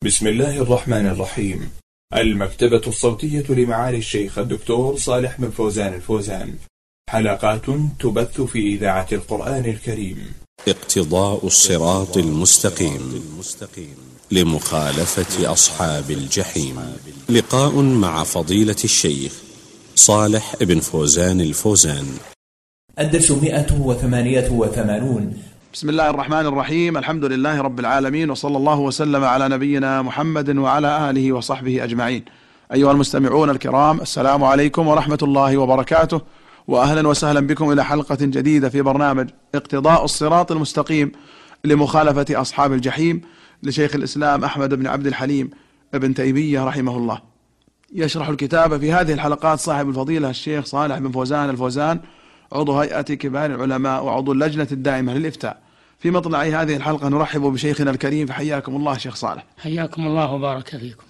بسم الله الرحمن الرحيم. المكتبة الصوتية لمعالي الشيخ الدكتور صالح بن فوزان الفوزان. حلقات تبث في إذاعة القرآن الكريم. اقتضاء الصراط المستقيم لمخالفة أصحاب الجحيم. لقاء مع فضيلة الشيخ صالح بن فوزان الفوزان. الدرس 188. بسم الله الرحمن الرحيم. الحمد لله رب العالمين، وصلى الله وسلم على نبينا محمد وعلى آله وصحبه أجمعين. أيها المستمعون الكرام، السلام عليكم ورحمة الله وبركاته، وأهلا وسهلا بكم إلى حلقة جديدة في برنامج اقتضاء الصراط المستقيم لمخالفة أصحاب الجحيم لشيخ الإسلام أحمد بن عبد الحليم ابن تيمية رحمه الله. يشرح الكتاب في هذه الحلقات صاحب الفضيلة الشيخ صالح بن فوزان الفوزان، عضو هيئة كبار العلماء وعضو اللجنة الدائمة للإفتاء. في مطلع هذه الحلقة نرحب بشيخنا الكريم، فحياكم الله شيخ صالح. حياكم الله وبارك فيكم.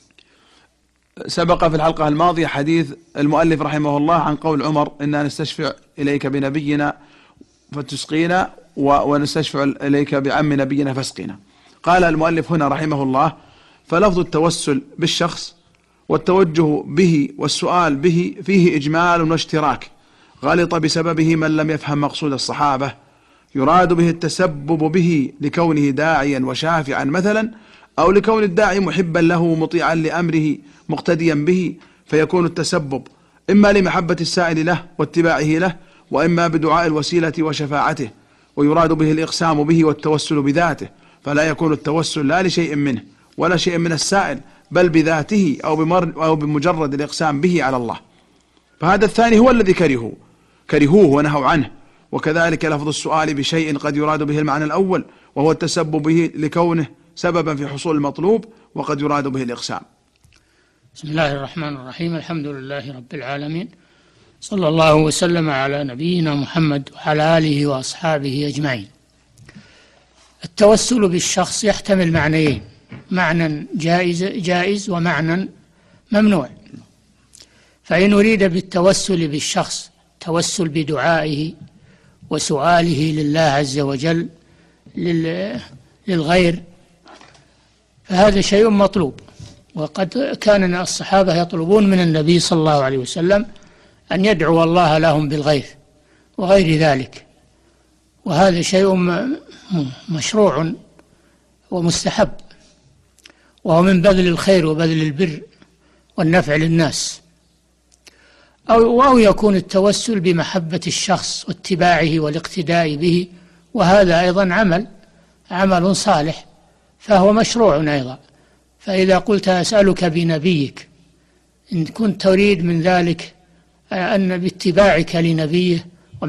سبق في الحلقة الماضية حديث المؤلف رحمه الله عن قول عمر: إنا نستشفع إليك بنبينا فتسقينا ونستشفع إليك بعم نبينا فاسقينا. قال المؤلف هنا رحمه الله: فلفظ التوسل بالشخص والتوجه به والسؤال به فيه إجمال واشتراك، غلط بسببه من لم يفهم مقصود الصحابة. يراد به التسبب به لكونه داعيا وشافعا مثلا، أو لكون الداعي محبا له مطيعا لأمره مقتديا به، فيكون التسبب إما لمحبة السائل له واتباعه له، وإما بدعاء الوسيلة وشفاعته. ويراد به الإقسام به والتوسل بذاته، فلا يكون التوسل لا لشيء منه ولا شيء من السائل، بل بذاته أو بمجرد الإقسام به على الله. فهذا الثاني هو الذي كرهوه ونهوا عنه. وكذلك لفظ السؤال بشيء قد يراد به المعنى الأول، وهو التسبب به لكونه سببا في حصول المطلوب، وقد يراد به الإقسام. بسم الله الرحمن الرحيم. الحمد لله رب العالمين، صلى الله وسلم على نبينا محمد وعلى آله وأصحابه أجمعين. التوسل بالشخص يحتمل معنيين: معنى جائز ومعنى ممنوع. فإن أريد بالتوسل بالشخص توسل بدعائه وسؤاله لله عز وجل للغير، فهذا شيء مطلوب. وقد كان الصحابة يطلبون من النبي صلى الله عليه وسلم أن يدعو الله لهم بالغيث وغير ذلك، وهذا شيء مشروع ومستحب، وهو من بذل الخير وبذل البر والنفع للناس. أو يكون التوسل بمحبة الشخص واتباعه والاقتداء به، وهذا أيضا عمل صالح، فهو مشروع أيضا. فإذا قلت أسألك بنبيك، إن كنت تريد من ذلك أن باتباعك لنبيه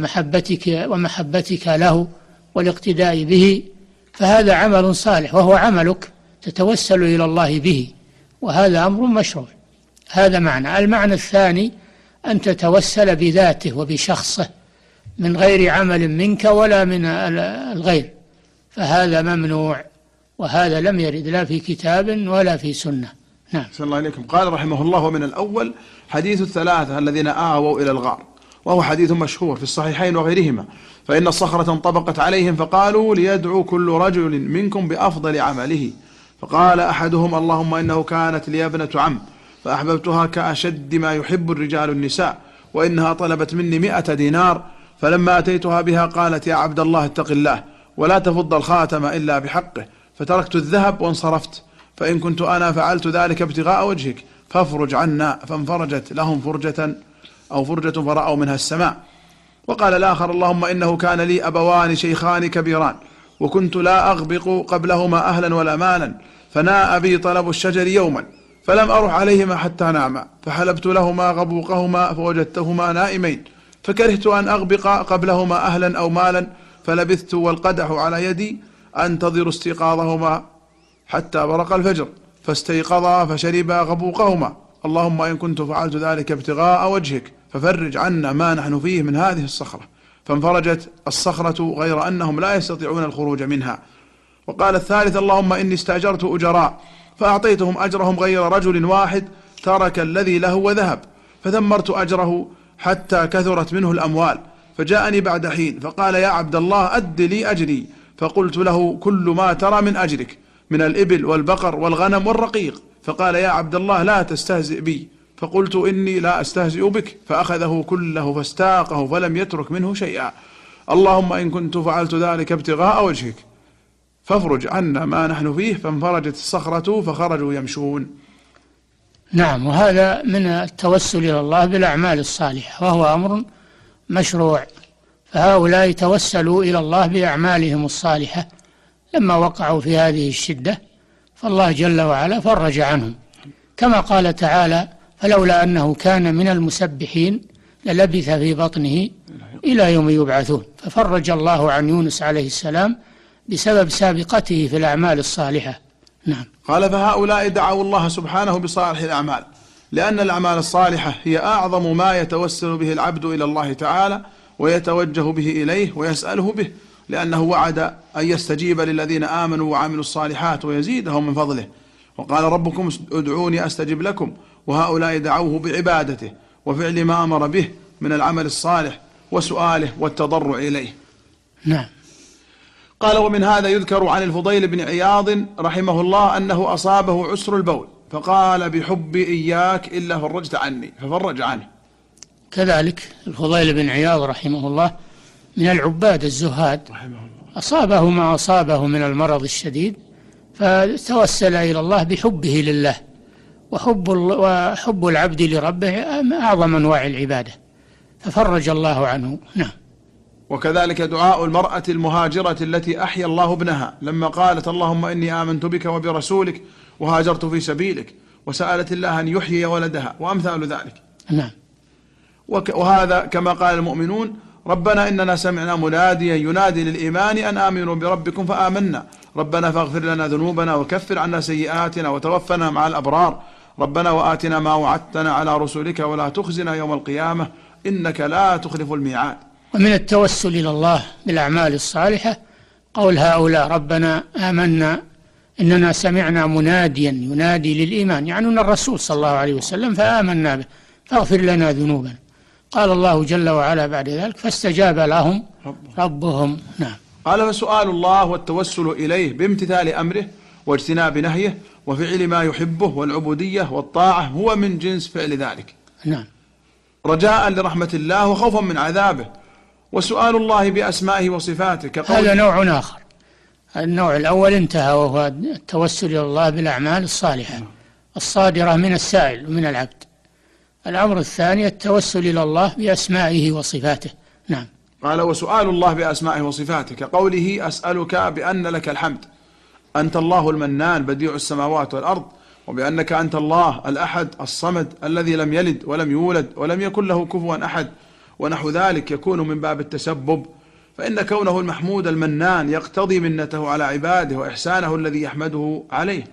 ومحبتك له والاقتداء به، فهذا عمل صالح وهو عملك تتوسل إلى الله به، وهذا أمر مشروع. هذا معنى. المعنى الثاني أن تتوسل بذاته وبشخصه من غير عمل منك ولا من الغير، فهذا ممنوع، وهذا لم يرد لا في كتاب ولا في سنة. نعم. صلى الله عليكم. قال رحمه الله: ومن الأول حديث الثلاثة الذين آووا إلى الغار، وهو حديث مشهور في الصحيحين وغيرهما. فإن الصخرة انطبقت عليهم فقالوا: ليدعو كل رجل منكم بأفضل عمله. فقال أحدهم: اللهم إنه كانت لي ابنة عم فأحببتها كأشد ما يحب الرجال النساء، وإنها طلبت مني 100 دينار، فلما أتيتها بها قالت: يا عبد الله اتق الله ولا تفض الخاتم إلا بحقه، فتركت الذهب وانصرفت، فإن كنت أنا فعلت ذلك ابتغاء وجهك فافرج عنا. فانفرجت لهم فرجة فرأوا منها السماء. وقال الآخر: اللهم إنه كان لي أبوان شيخان كبيران، وكنت لا أغبق قبلهما أهلا ولا مالا، فناء بي طلب الشجر يوما فلم أروح عليهما حتى ناما، فحلبت لهما غبوقهما فوجدتهما نائمين، فكرهت أن أغبق قبلهما أهلا أو مالا، فلبثت والقدح على يدي أنتظر استيقاظهما حتى برق الفجر، فاستيقظا فشربا غبوقهما. اللهم إن كنت فعلت ذلك ابتغاء وجهك ففرج عنا ما نحن فيه من هذه الصخرة. فانفرجت الصخرة، غير أنهم لا يستطيعون الخروج منها. وقال الثالث: اللهم إني استأجرت أجراء فأعطيتهم أجرهم غير رجل واحد ترك الذي له وذهب، فثمرت أجره حتى كثرت منه الأموال، فجاءني بعد حين فقال: يا عبد الله أد لي أجري، فقلت له: كل ما ترى من أجرك. من الإبل والبقر والغنم والرقيق، فقال: يا عبد الله لا تستهزئ بي. فقلت: إني لا أستهزئ بك. فأخذه كله فاستاقه فلم يترك منه شيئا. اللهم إن كنت فعلت ذلك ابتغاء وجهك فافرج عنا ما نحن فيه. فانفرجت الصخرة فخرجوا يمشون. نعم، وهذا من التوسل إلى الله بالأعمال الصالحة، وهو أمر مشروع. فهؤلاء توسلوا إلى الله بأعمالهم الصالحة لما وقعوا في هذه الشدة، فالله جل وعلا فرج عنهم، كما قال تعالى: فلولا أنه كان من المسبحين للبث في بطنه إلى يوم يبعثون. ففرج الله عن يونس عليه السلام بسبب سابقته في الأعمال الصالحة. نعم. قال: فهؤلاء دعوا الله سبحانه بصالح الأعمال، لأن الأعمال الصالحة هي أعظم ما يتوسل به العبد إلى الله تعالى ويتوجه به إليه ويسأله به، لأنه وعد أن يستجيب للذين آمنوا وعملوا الصالحات ويزيدهم من فضله. وقال: ربكم ادعوني أستجب لكم. وهؤلاء دعوه بعبادته وفعل ما أمر به من العمل الصالح وسؤاله والتضرع إليه. نعم. قال: ومن هذا يذكر عن الفضيل بن عياض رحمه الله أنه أصابه عسر البول، فقال: بحبي إياك إلا فرجت عني، ففرج عنه. كذلك الفضيل بن عياض رحمه الله من العباد الزهاد، أصابه ما أصابه من المرض الشديد، فتوسل إلى الله بحبه لله، وحب العبد لربه أعظم أنواع العبادة، ففرج الله عنه. نعم. وكذلك دعاء المرأة المهاجرة التي أحيا الله ابنها لما قالت: اللهم إني آمنت بك وبرسولك وهاجرت في سبيلك، وسألت الله أن يحيي ولدها، وأمثال ذلك. نعم. وهذا كما قال المؤمنون: ربنا إننا سمعنا مناديا ينادي للإيمان أن آمنوا بربكم فآمنا، ربنا فاغفر لنا ذنوبنا وكفر عنا سيئاتنا وتوفنا مع الأبرار، ربنا وآتنا ما وعدتنا على رسولك ولا تخزنا يوم القيامة إنك لا تخلف الميعاد. ومن التوسل إلى الله بالأعمال الصالحة قول هؤلاء: ربنا آمنا إننا سمعنا مناديا ينادي للإيمان، يعني أن الرسول صلى الله عليه وسلم، فآمنا به فاغفر لنا ذنوبنا. قال الله جل وعلا بعد ذلك: فاستجاب لهم ربهم. نعم. قال: فسؤال الله والتوسل إليه بامتثال أمره واجتناب نهيه وفعل ما يحبه والعبودية والطاعة هو من جنس فعل ذلك. نعم. رجاء لرحمة الله وخوفا من عذابه. وسؤال الله بأسمائه وصفاته هذا نوع آخر. النوع الأول انتهى، وهو التوسل إلى الله بالأعمال الصالحة الصادرة من السائل ومن العبد. الأمر الثاني التوسل إلى الله بأسمائه وصفاته. نعم. قال: وسؤال الله بأسمائه وصفاته كقوله: أسألك بأن لك الحمد، أنت الله المنان بديع السماوات والأرض، وبأنك أنت الله الأحد الصمد الذي لم يلد ولم يولد ولم يكن له كفوا أحد، ونحو ذلك يكون من باب التسبب، فإن كونه المحمود المنان يقتضي منته على عباده وإحسانه الذي يحمده عليه،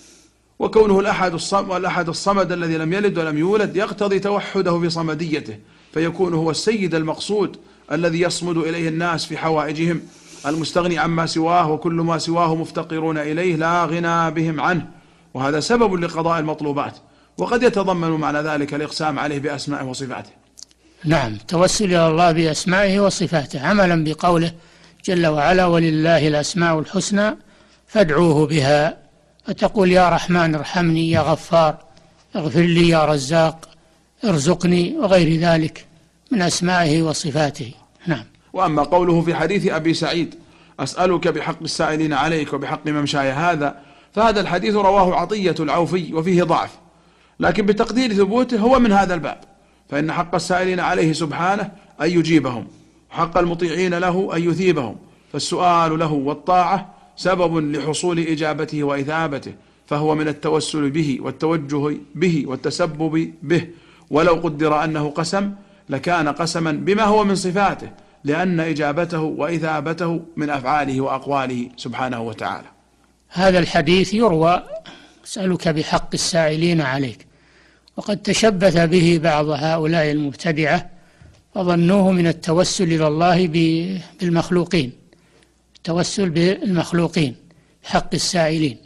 وكونه الأحد الصمد الذي لم يلد ولم يولد يقتضي توحده في صمديته، فيكون هو السيد المقصود الذي يصمد إليه الناس في حوائجهم، المستغني عما سواه، وكل ما سواه مفتقرون إليه لا غنى بهم عنه، وهذا سبب لقضاء المطلوبات، وقد يتضمن معنى ذلك الإقسام عليه بأسمائه وصفاته. نعم. توسل إلى الله بأسمائه وصفاته عملا بقوله جل وعلا: ولله الأسماء الحسنى فادعوه بها، فتقول: يا رحمن ارحمني، يا غفار اغفر لي، يا رزاق ارزقني، وغير ذلك من أسمائه وصفاته. نعم. وأما قوله في حديث أبي سعيد: أسألك بحق السائلين عليك وبحق ممشاي هذا، فهذا الحديث رواه عطية العوفي وفيه ضعف، لكن بتقدير ثبوته هو من هذا الباب، فإن حق السائلين عليه سبحانه أن يجيبهم، وحق المطيعين له أن يثيبهم، فالسؤال له والطاعة سبب لحصول إجابته وإثابته، فهو من التوسل به والتوجه به والتسبب به، ولو قدر أنه قسم لكان قسما بما هو من صفاته، لأن إجابته وإثابته من أفعاله وأقواله سبحانه وتعالى. هذا الحديث يروى: أسألك بحق السائلين عليك، وقد تشبث به بعض هؤلاء المبتدعة فظنوه من التوسل إلى الله بالمخلوقين، التوسل بالمخلوقين بحق السائلين،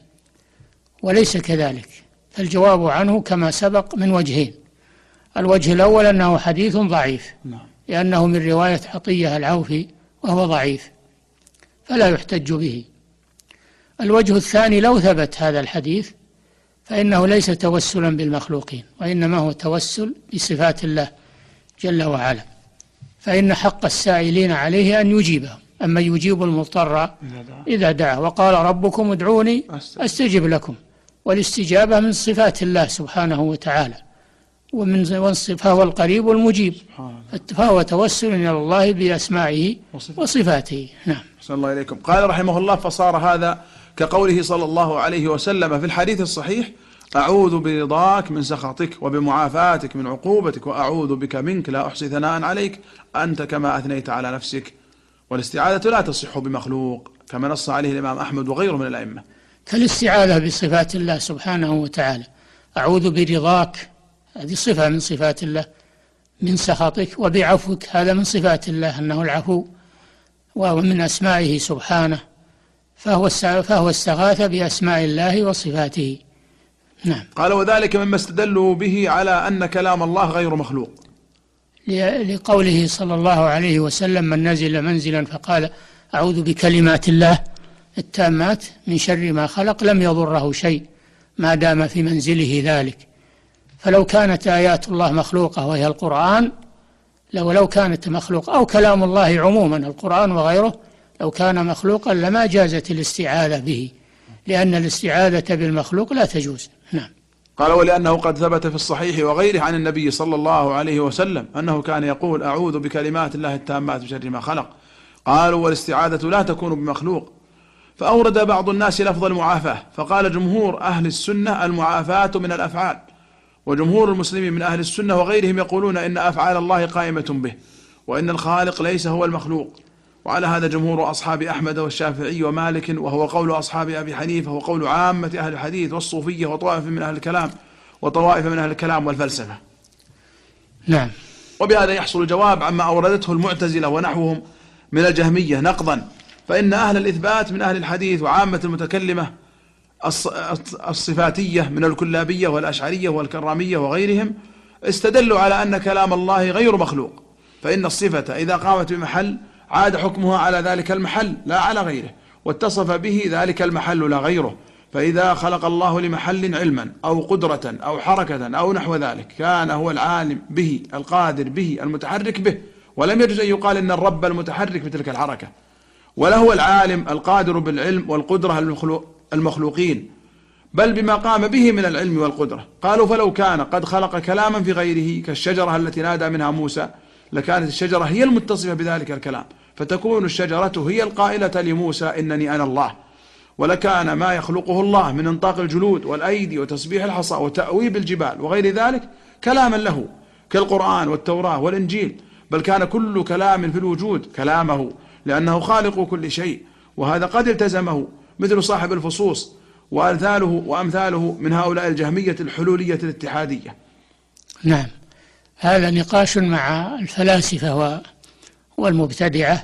وليس كذلك. فالجواب عنه كما سبق من وجهين: الوجه الأول أنه حديث ضعيف، لأنه من رواية عطية العوفي وهو ضعيف فلا يحتج به. الوجه الثاني: لو ثبت هذا الحديث فإنه ليس توسلا بالمخلوقين، وإنما هو توسل بصفات الله جل وعلا، فإن حق السائلين عليه أن يجيبهم، أما يجيب المضطر إذا دعاه. وقال ربكم ادعوني أستجب لكم، والاستجابة من صفات الله سبحانه وتعالى، فهو القريب المجيب، فهو توسل إلى الله بأسمائه وصفاته. نعم. أحسن الله إليكم. قال رحمه الله: فصار هذا كقوله صلى الله عليه وسلم في الحديث الصحيح: أعوذ برضاك من سخطك وبمعافاتك من عقوبتك وأعوذ بك منك لا أحصي ثناء عليك أنت كما أثنيت على نفسك. والاستعاذة لا تصح بمخلوق، كما نص عليه الإمام أحمد وغيره من الأئمة. كالاستعاذة بصفات الله سبحانه وتعالى: أعوذ برضاك، هذه صفة من صفات الله، من سخطك، وبعفوك، هذا من صفات الله أنه العفو، ومن أسمائه سبحانه، فهو استغاث بأسماء الله وصفاته. نعم. قال: وذلك مما استدلوا به على أن كلام الله غير مخلوق، لقوله صلى الله عليه وسلم: من نزل منزلا فقال أعوذ بكلمات الله التامات من شر ما خلق لم يضره شيء ما دام في منزله ذلك. فلو كانت آيات الله مخلوقة وهي القرآن، لو كانت مخلوق أو كلام الله عموما القرآن وغيره، لو كان مخلوقا لما جازت الاستعاذة به، لأن الاستعاذة بالمخلوق لا تجوز. نعم. قال: ولأنه قد ثبت في الصحيح وغيره عن النبي صلى الله عليه وسلم أنه كان يقول: أعوذ بكلمات الله التامات من شر ما خلق. قالوا: والاستعاذة لا تكون بمخلوق. فأورد بعض الناس لفظ المعافاة، فقال جمهور أهل السنة: المعافاة من الأفعال. وجمهور المسلمين من أهل السنة وغيرهم يقولون إن أفعال الله قائمة به، وإن الخالق ليس هو المخلوق. وعلى هذا جمهور أصحاب أحمد والشافعي ومالك، وهو قول أصحاب أبي حنيفة، وقول عامة أهل الحديث والصوفية وطوائف من أهل الكلام والفلسفة. نعم. وبهذا يحصل الجواب عما أوردته المعتزلة ونحوهم من الجهمية نقضا، فإن أهل الإثبات من أهل الحديث وعامة المتكلمة الصفاتية من الكلابية والأشعرية والكرامية وغيرهم استدلوا على أن كلام الله غير مخلوق، فإن الصفة إذا قامت بمحل عاد حكمها على ذلك المحل لا على غيره، واتصف به ذلك المحل لا غيره. فإذا خلق الله لمحل علما أو قدرة أو حركة أو نحو ذلك كان هو العالم به القادر به المتحرك به، ولم يجوز أن يقال إن الرب المتحرك بتلك الحركة، ولا هو العالم القادر بالعلم والقدرة المخلوقين، بل بما قام به من العلم والقدرة. قالوا: فلو كان قد خلق كلاما في غيره كالشجرة التي نادى منها موسى لكانت الشجرة هي المتصفة بذلك الكلام، فتكون الشجرة هي القائلة لموسى إنني أنا الله. ولكان ما يخلقه الله من انطاق الجلود والأيدي وتسبيح الحصى وتأويب الجبال وغير ذلك كلاما له كالقرآن والتوراة والإنجيل، بل كان كل كلام في الوجود كلامه، لأنه خالق كل شيء، وهذا قد التزمه مثل صاحب الفصوص وأمثاله من هؤلاء الجهمية الحلولية الاتحادية. نعم. هذا نقاش مع الفلاسفة والمبتدعة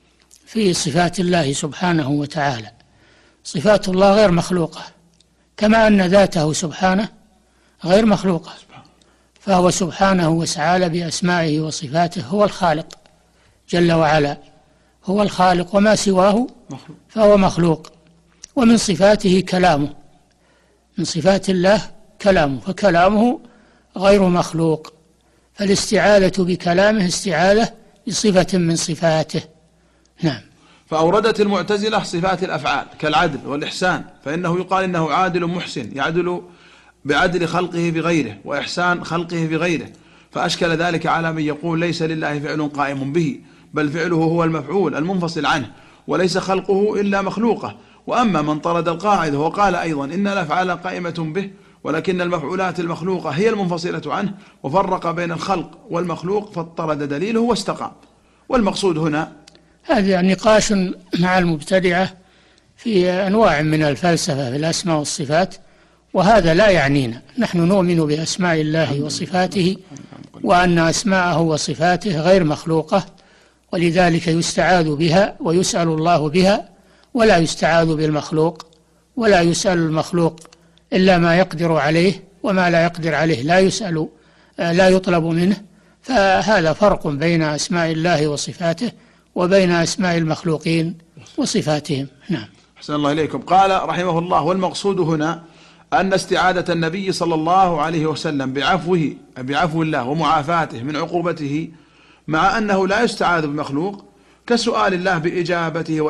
في صفات الله سبحانه وتعالى. صفات الله غير مخلوقة، كما أن ذاته سبحانه غير مخلوقة، فهو سبحانه وتعالى بأسمائه وصفاته هو الخالق جل وعلا، هو الخالق، وما سواه فهو مخلوق. ومن صفاته كلامه، من صفات الله كلامه، فكلامه غير مخلوق، فالاستعاذة بكلامه استعاذة بصفة من صفاته. نعم. فأوردت المعتزلة صفات الأفعال كالعدل والإحسان، فإنه يقال إنه عادل محسن يعدل بعدل خلقه بغيره وإحسان خلقه بغيره، فأشكل ذلك على من يقول ليس لله فعل قائم به، بل فعله هو المفعول المنفصل عنه، وليس خلقه إلا مخلوقه. وأما من طرد القاعدة وقال أيضا إن الأفعال قائمة به ولكن المفعولات المخلوقة هي المنفصلة عنه، وفرق بين الخلق والمخلوق فاضطرد دليله واستقام. والمقصود هنا هذا نقاش مع المبتدعة في أنواع من الفلسفة في الأسماء والصفات، وهذا لا يعنينا. نحن نؤمن بأسماء الله وصفاته، وأن أسماءه وصفاته غير مخلوقة، ولذلك يستعاذ بها ويسأل الله بها، ولا يستعاذ بالمخلوق، ولا يسأل المخلوق إلا ما يقدر عليه، وما لا يقدر عليه لا يسأل لا يطلب منه. فهذا فرق بين أسماء الله وصفاته وبين أسماء المخلوقين وصفاتهم. نعم. أحسن الله إليكم. قال رحمه الله: والمقصود هنا أن استعادة النبي صلى الله عليه وسلم بعفو الله ومعافاته من عقوبته، مع أنه لا يستعاذ بمخلوق، كسؤال الله بإجابته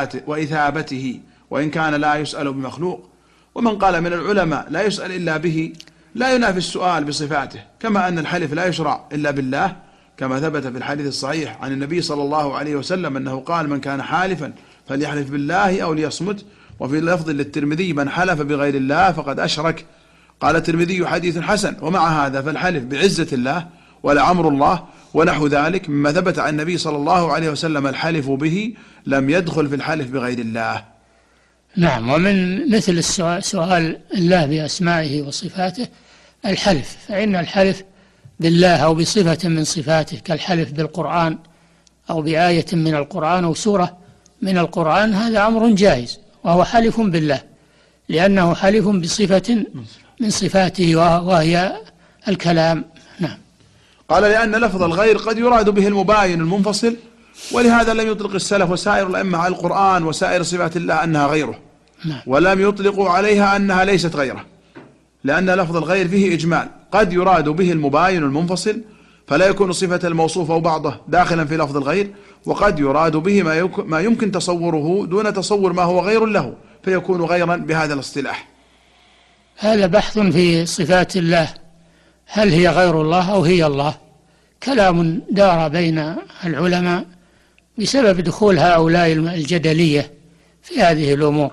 وإثابته، وإن كان لا يسأل بمخلوق. ومن قال من العلماء لا يسأل إلا به لا ينافي السؤال بصفاته، كما أن الحلف لا يشرع إلا بالله، كما ثبت في الحديث الصحيح عن النبي صلى الله عليه وسلم أنه قال: من كان حالفا فليحلف بالله أو ليصمت. وفي لفظ للترمذي: من حلف بغير الله فقد أشرك. قال الترمذي: حديث حسن. ومع هذا فالحلف بعزة الله ولعمر الله ونحو ذلك مما ثبت عن النبي صلى الله عليه وسلم الحلف به لم يدخل في الحلف بغير الله. نعم. ومن مثل سؤال الله بأسمائه وصفاته الحلف، فإن الحلف بالله أو بصفة من صفاته كالحلف بالقرآن أو بآية من القرآن أو سورة من القرآن، هذا أمر جائز، وهو حلف بالله، لأنه حلف بصفة من صفاته وهي الكلام. نعم. قال: لأن لفظ الغير قد يراد به المباين المنفصل، ولهذا لم يطلق السلف وسائر الأئمة على القرآن وسائر صفات الله أنها غيره. نعم. ولم يطلقوا عليها أنها ليست غيره، لأن لفظ الغير فيه إجمال، قد يراد به المباين المنفصل فلا يكون صفة الموصوف أو بعضه داخلا في لفظ الغير، وقد يراد به ما يمكن تصوره دون تصور ما هو غير له فيكون غيرا بهذا الاصطلاح. هذا بحث في صفات الله، هل هي غير الله أو هي الله؟ كلام دار بين العلماء بسبب دخول هؤلاء الجدلية في هذه الأمور،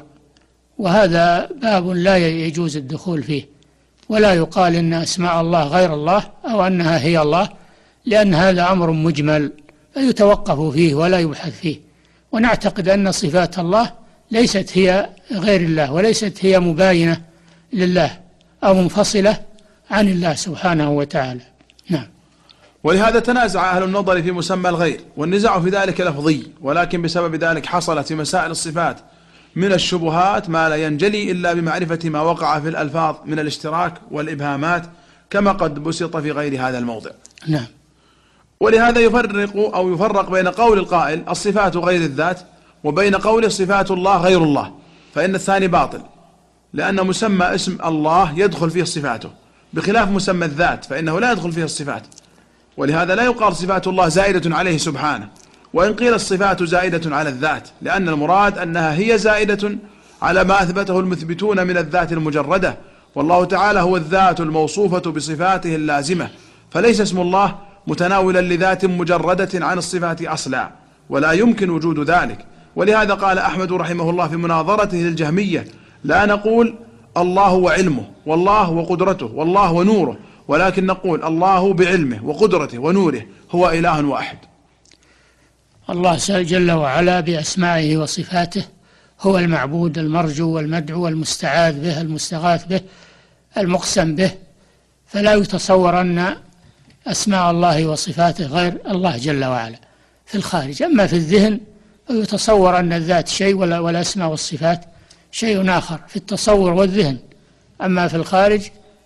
وهذا باب لا يجوز الدخول فيه، ولا يقال إن أسماء الله غير الله أو أنها هي الله، لأن هذا أمر مجمل فيتوقف فيه ولا يبحث فيه. ونعتقد أن صفات الله ليست هي غير الله، وليست هي مباينة لله أو منفصلة عن الله سبحانه وتعالى. نعم. ولهذا تنازع أهل النظر في مسمى الغير، والنزاع في ذلك لفظي، ولكن بسبب ذلك حصلت في مسائل الصفات من الشبهات ما لا ينجلي إلا بمعرفة ما وقع في الألفاظ من الاشتراك والإبهامات، كما قد بسط في غير هذا الموضع. نعم. ولهذا يفرق بين قول القائل الصفات غير الذات وبين قول صفات الله غير الله، فإن الثاني باطل، لأن مسمى اسم الله يدخل فيه صفاته، بخلاف مسمى الذات فإنه لا يدخل فيه الصفات. ولهذا لا يقال صفات الله زائدة عليه سبحانه، وإن قيل الصفات زائدة على الذات، لأن المراد أنها هي زائدة على ما أثبته المثبتون من الذات المجردة، والله تعالى هو الذات الموصوفة بصفاته اللازمة، فليس اسم الله متناولا لذات مجردة عن الصفات أصلا، ولا يمكن وجود ذلك. ولهذا قال أحمد رحمه الله في مناظرته للجهمية: لا نقول الله وعلمه والله وقدرته والله ونوره، ولكن نقول الله بعلمه وقدرته ونوره هو إله واحد. الله جل وعلا بأسمائه وصفاته هو المعبود المرجو والمدعو والمستعاذ به المستغاث به المقسم به، فلا يتصور أن أسماء الله وصفاته غير الله جل وعلا في الخارج. أما في الذهن فيتصور أن الذات شيء والأسماء والصفات شيء آخر في التصور والذهن. أما في الخارج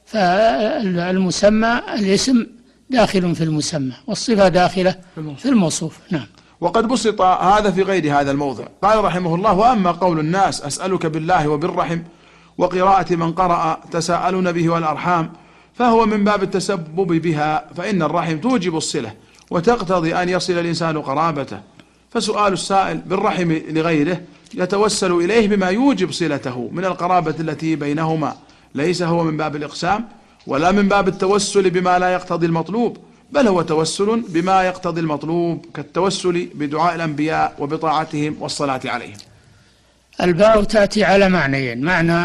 فالمسمى الاسم داخل في المسمى والصفة داخلة في الموصوف. نعم. وقد بسط هذا في غير هذا الموضع. قال رحمه الله: وأما قول الناس أسألك بالله وبالرحم، وقراءة من قرأ تساءلون به والأرحام، فهو من باب التسبب بها، فإن الرحم توجب الصلة وتقتضي أن يصل الإنسان قرابته، فسؤال السائل بالرحم لغيره يتوسل إليه بما يوجب صلته من القرابة التي بينهما، ليس هو من باب الإقسام ولا من باب التوسل بما لا يقتضي المطلوب، بل هو توسل بما يقتضي المطلوب، كالتوسل بدعاء الأنبياء وبطاعتهم والصلاة عليهم. الباء تأتي على معنيين،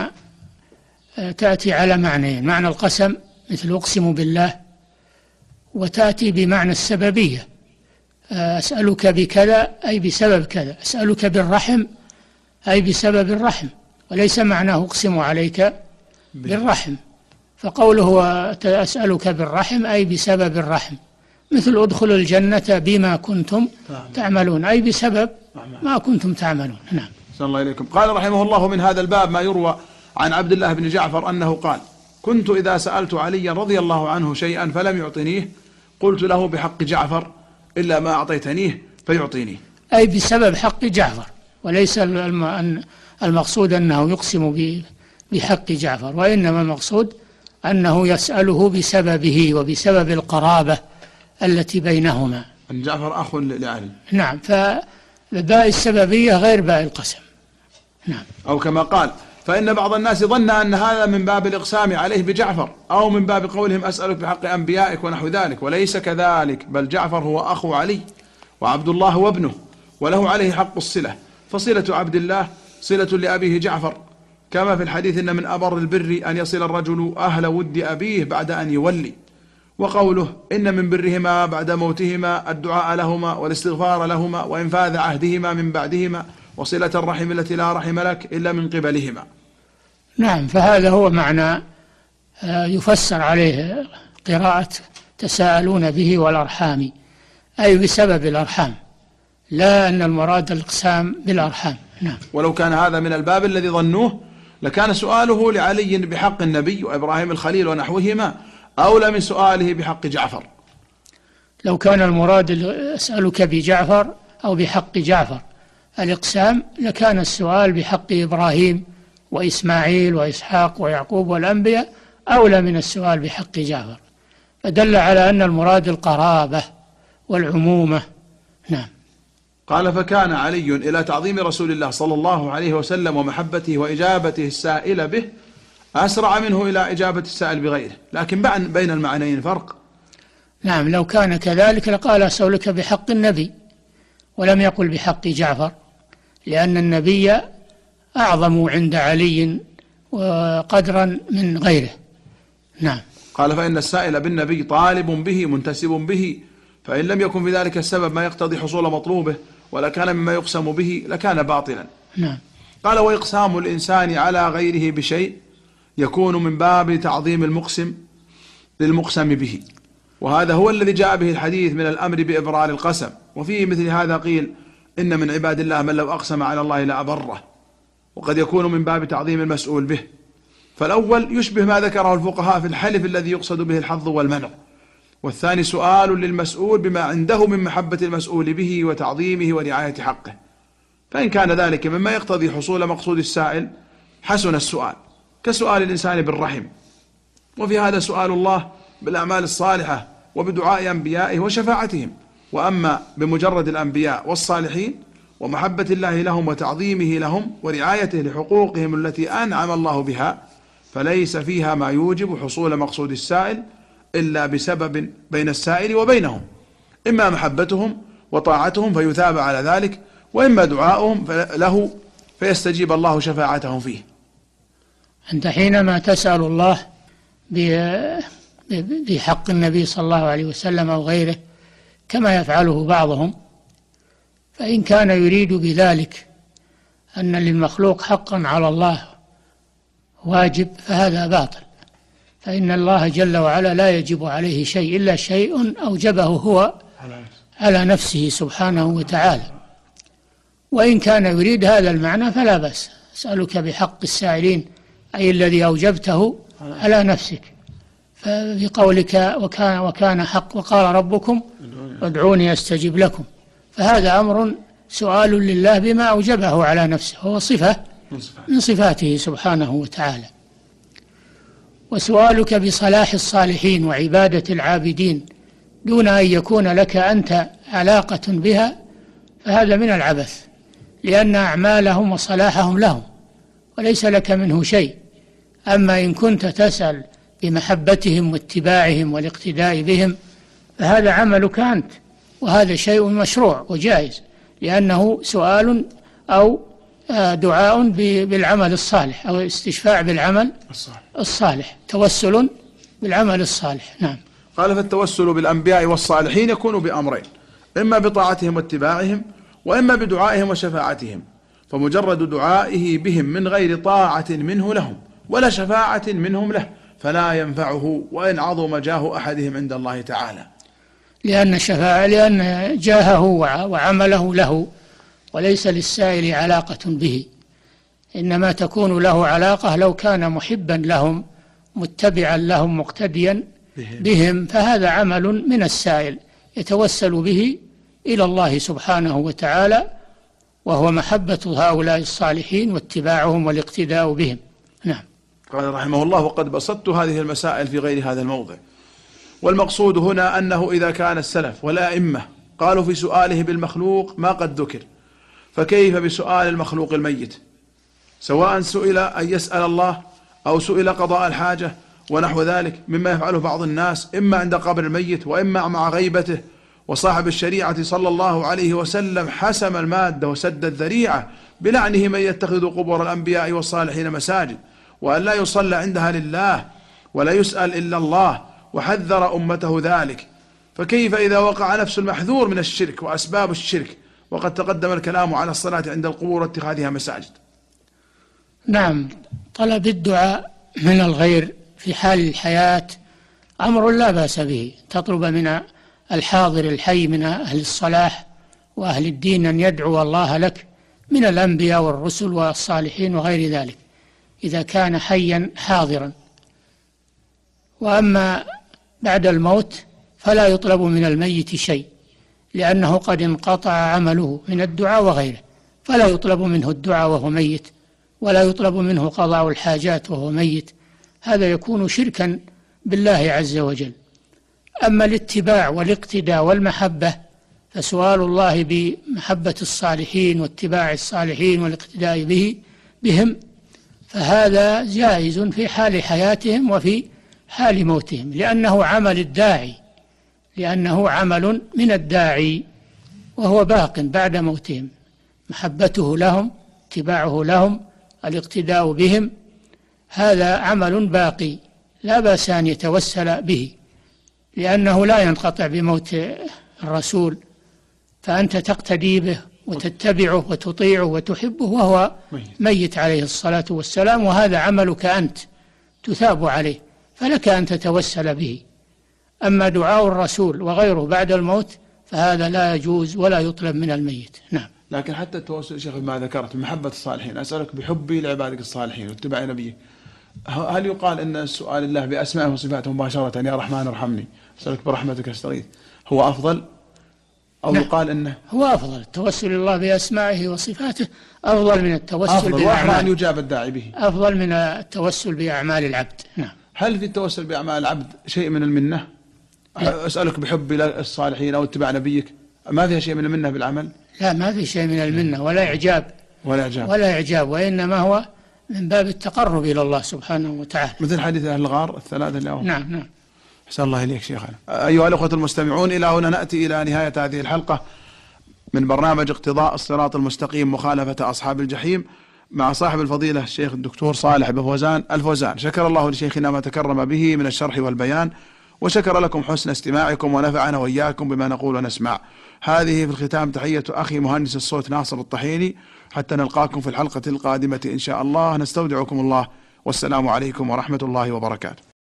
معنى القسم مثل أقسم بالله، وتأتي بمعنى السببية، أسألك بكذا أي بسبب كذا، أسألك بالرحم أي بسبب الرحم، وليس معناه أقسم عليك بالرحم. فقوله أسألك بالرحم أي بسبب الرحم، مثل أدخلوا الجنة بما كنتم تعملون أي بسبب ما كنتم تعملون. نعم. صلى الله عليكم. قال رحمه الله: من هذا الباب ما يروى عن عبد الله بن جعفر أنه قال: كنت إذا سألت عليا رضي الله عنه شيئا فلم يعطنيه قلت له بحق جعفر إلا ما أعطيتنيه فيعطينيه، أي بسبب حق جعفر، وليس المقصود أنه يقسم بحق جعفر، وإنما المقصود أنه يسأله بسببه وبسبب القرابة التي بينهما. أن جعفر أخ لعلي. نعم، فباء السببية غير باء القسم. نعم. أو كما قال: فإن بعض الناس ظن أن هذا من باب الإقسام عليه بجعفر، أو من باب قولهم أسألك بحق أنبيائك ونحو ذلك، وليس كذلك، بل جعفر هو أخو علي وعبد الله هو ابنه، وله عليه حق الصلة، فصلة عبد الله صلة لأبيه جعفر، كما في الحديث: إن من أبر البر أن يصل الرجل أهل ود أبيه بعد أن يولي. وقوله: إن من برهما بعد موتهما الدعاء لهما والاستغفار لهما وإنفاذ عهدهما من بعدهما وصلة الرحم التي لا رحم لك إلا من قبلهما. نعم، فهذا هو معنى يفسر عليه قراءة تساءلون به والأرحام، أي بسبب الأرحام، لا أن المراد الإقسام بالأرحام. نعم. ولو كان هذا من الباب الذي ظنوه لكان سؤاله لعلي بحق النبي وإبراهيم الخليل ونحوهما أولى من سؤاله بحق جعفر. لو كان المراد أسألك بجعفر أو بحق جعفر الإقسام لكان السؤال بحق إبراهيم وإسماعيل وإسحاق ويعقوب والأنبياء أولى من السؤال بحق جعفر، فدل على أن المراد القرابة والعمومة. نعم. قال: فكان علي إلى تعظيم رسول الله صلى الله عليه وسلم ومحبته وإجابته السائل به أسرع منه إلى إجابة السائل بغيره، لكن بين المعنيين فرق. نعم، لو كان كذلك لقال أسألك بحق النبي ولم يقل بحق جعفر، لأن النبي أعظم عند علي وقدرا من غيره. نعم. قال: فإن السائل بالنبي طالب به منتسب به، فإن لم يكن في ذلك السبب ما يقتضي حصول مطلوبه ولا كان مما يقسم به لكان باطلا. نعم. قال: وإقسام الإنسان على غيره بشيء يكون من باب تعظيم المقسم للمقسم به، وهذا هو الذي جاء به الحديث من الأمر بإبرار القسم. وفيه مثل هذا قيل: إن من عباد الله من لو أقسم على الله لأبره، وقد يكون من باب تعظيم المسؤول به. فالأول يشبه ما ذكره الفقهاء في الحلف الذي يقصد به الحظ والمنع، والثاني سؤال للمسؤول بما عنده من محبة المسؤول به وتعظيمه ورعاية حقه، فإن كان ذلك مما يقتضي حصول مقصود السائل حسن السؤال، كسؤال الإنسان بالرحم. وفي هذا سؤال الله بالأعمال الصالحة وبدعاء أنبيائه وشفاعتهم. وأما بمجرد الأنبياء والصالحين ومحبة الله لهم وتعظيمه لهم ورعايته لحقوقهم التي أنعم الله بها، فليس فيها ما يوجب حصول مقصود السائل إلا بسبب بين السائل وبينهم، إما محبتهم وطاعتهم فيثاب على ذلك، وإما دعاؤهم له فيستجيب الله شفاعتهم فيه. أنت حينما تسأل الله بحق النبي صلى الله عليه وسلم أو غيره كما يفعله بعضهم، فإن كان يريد بذلك أن للمخلوق حقا على الله واجب فهذا باطل، فإن الله جل وعلا لا يجب عليه شيء إلا شيء أوجبه هو على نفسه سبحانه وتعالى. وإن كان يريد هذا المعنى فلا بأس. أسألك بحق السائلين أي الذي أوجبته على نفسك، فبقولك وكان حق وقال ربكم ادعوني أستجب لكم، فهذا أمر سؤال لله بما أوجبه على نفسه، هو صفة من صفاته سبحانه وتعالى. وسؤالك بصلاح الصالحين وعبادة العابدين دون أن يكون لك أنت علاقة بها فهذا من العبث، لأن أعمالهم وصلاحهم لهم وليس لك منه شيء. أما إن كنت تسأل بمحبتهم واتباعهم والاقتداء بهم فهذا عملك أنت، وهذا شيء مشروع وجائز، لأنه سؤال أو دعاء بالعمل الصالح أو استشفاع بالعمل الصالح، توسل بالعمل الصالح. نعم. قال: فالتوسل بالأنبياء والصالحين يكون بأمرين: إما بطاعتهم واتباعهم، وإما بدعائهم وشفاعتهم. فمجرد دعائه بهم من غير طاعة منه لهم ولا شفاعة منهم له فلا ينفعه وإن عظم جاه أحدهم عند الله تعالى، لأن جاهه وعمله له وليس للسائل علاقة به، إنما تكون له علاقة لو كان محبا لهم متبعا لهم مقتديا بهم، فهذا عمل من السائل يتوسل به إلى الله سبحانه وتعالى وهو محبة هؤلاء الصالحين واتباعهم والاقتداء بهم. نعم. قال رحمه الله: وقد بسطت هذه المسائل في غير هذا الموضع، والمقصود هنا أنه إذا كان السلف والأئمة قالوا في سؤاله بالمخلوق ما قد ذكر، فكيف بسؤال المخلوق الميت، سواء سئل أن يسأل الله أو سئل قضاء الحاجة ونحو ذلك مما يفعله بعض الناس إما عند قبر الميت وإما مع غيبته. وصاحب الشريعة صلى الله عليه وسلم حسم المادة وسد الذريعة بلعنه من يتخذ قبور الأنبياء والصالحين مساجد، وأن لا يصلى عندها لله ولا يسأل إلا الله، وحذر أمته ذلك. فكيف إذا وقع نفس المحذور من الشرك وأسباب الشرك وقد تقدم الكلام على الصلاة عند القبور واتخاذها مساجد؟ نعم، طلب الدعاء من الغير في حال الحياة أمر لا بأس به، تطلب من الحاضر الحي من أهل الصلاح وأهل الدين أن يدعو الله لك من الأنبياء والرسل والصالحين وغير ذلك إذا كان حيا حاضرا. وأما بعد الموت فلا يطلب من الميت شيء، لأنه قد انقطع عمله من الدعاء وغيره، فلا يطلب منه الدعاء وهو ميت، ولا يطلب منه قضاء الحاجات وهو ميت، هذا يكون شركا بالله عز وجل. أما الاتباع والاقتداء والمحبة فسؤال الله بمحبة الصالحين واتباع الصالحين والاقتداء بهم فهذا جائز في حال حياتهم وفي حال موتهم، لأنه عمل الداعي، لأنه عمل من الداعي وهو باق بعد موتهم، محبته لهم، اتباعه لهم، الاقتداء بهم، هذا عمل باقي لا بأس أن يتوسل به، لأنه لا ينقطع بموت الرسول، فأنت تقتدي به وتتبعه وتطيعه وتحبه وهو ميت عليه الصلاة والسلام، وهذا عملك أنت تثاب عليه، فلك أن تتوسل به. أما دعاء الرسول وغيره بعد الموت فهذا لا يجوز ولا يطلب من الميت. نعم. لكن حتى التوسل شيخ ما ذكرت محبة الصالحين، أسألك بحبي لعبادك الصالحين واتباع نبيه، هل يقال أن السؤال الله بأسمائه وصفاته مباشرة يا رحمن ارحمني أسألك برحمتك استغيث هو أفضل، أو نعم. يقال أنه هو أفضل، التوسل الله بأسمائه وصفاته أفضل من التوسل بأعمال، أن يجاب الداعي به، أفضل من التوسل بأعمال العبد. نعم. هل في التوسل بأعمال العبد شيء من المنة؟ أسألك بحب الصالحين أو اتباع نبيك، ما فيها شيء من المنة بالعمل؟ لا، ما في شيء من المنة ولا إعجاب وإنما هو من باب التقرب إلى الله سبحانه وتعالى، مثل حديث أهل الغار الثلاثة اللي نعم. أحسن الله إليك شيخنا. أيها الأخوة المستمعون، إلى هنا نأتي إلى نهاية هذه الحلقة من برنامج اقتضاء الصراط المستقيم مخالفة أصحاب الجحيم مع صاحب الفضيلة الشيخ الدكتور صالح بن فوزان الفوزان. شكر الله لشيخنا ما تكرم به من الشرح والبيان، وشكر لكم حسن استماعكم، ونفعنا وإياكم بما نقول ونسمع. هذه في الختام تحية أخي مهندس الصوت ناصر الطحيني، حتى نلقاكم في الحلقة القادمة إن شاء الله. نستودعكم الله، والسلام عليكم ورحمة الله وبركاته.